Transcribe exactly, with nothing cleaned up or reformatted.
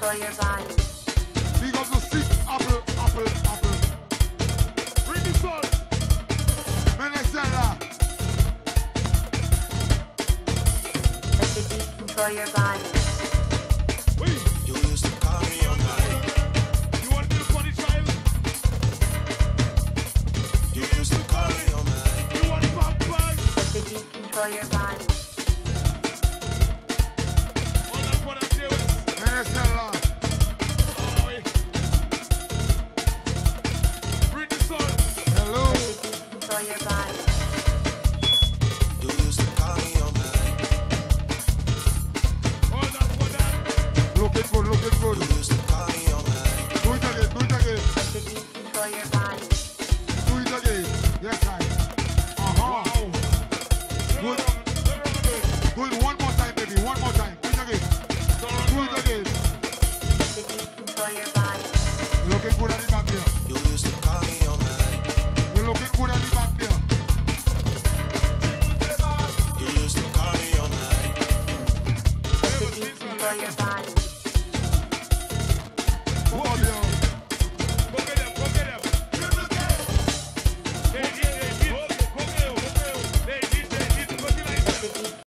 control your body. Big up the stick, apple, apple, apple. Bring the sun. Venezuela. Let the beat control your body. Wait. You used to call me all night. You want to do the funny child? You used to call me all night. You want to pop back? Let the beat control your body.